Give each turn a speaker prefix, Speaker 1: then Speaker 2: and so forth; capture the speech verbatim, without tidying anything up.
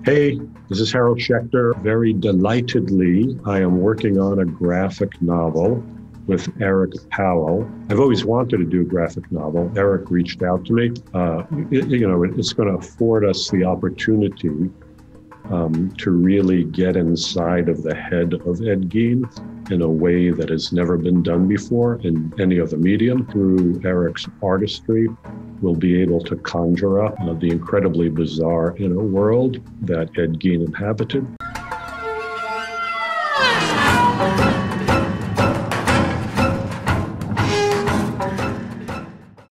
Speaker 1: Hey, this is Harold Schechter. Very delightedly, I am working on a graphic novel with Eric Powell. I've always wanted to do a graphic novel. Eric reached out to me. Uh, it, you know, it's going to afford us the opportunity um, to really get inside of the head of Ed Gein in a way that has never been done before in any other medium. Through Eric's artistry, we'll be able to conjure up uh, the incredibly bizarre inner world that Ed Gein inhabited.